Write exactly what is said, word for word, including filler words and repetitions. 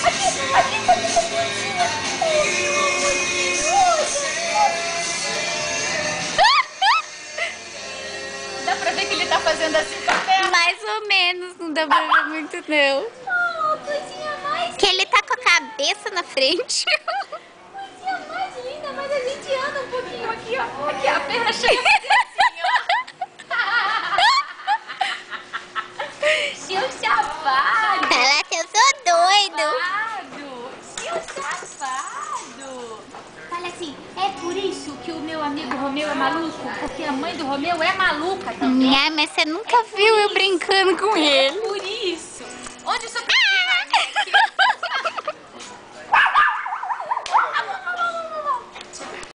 Aqui, aqui, aqui, aqui. Dá pra ver que ele tá fazendo assim com a perna? Mais ou menos, não dá pra ver muito não. Oh, coisinha mais... Que ele tá com a cabeça na frente. Coisinha mais linda, mas a gente anda um pouquinho aqui, ó. Aqui, a perna chega a fazer assim, ó. Seu safado. Fala que eu sou doido. Seu safado. Fala assim, é por isso que o meu amigo Romeu é maluco? Porque a mãe do Romeu é maluca também. Ah, mas você nunca viu eu brincando com ele. É por isso. Onde o seu